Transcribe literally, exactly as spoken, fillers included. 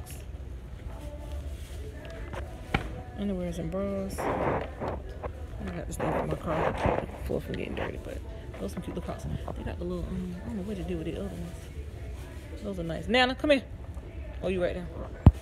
Crocs. Underwears and bras. I got this thing for my car. Floor from getting dirty, but those some cute little Crocs. They got the little, um, I don't know what to do with the other ones. Those are nice. Nana, come here. Oh, you right there.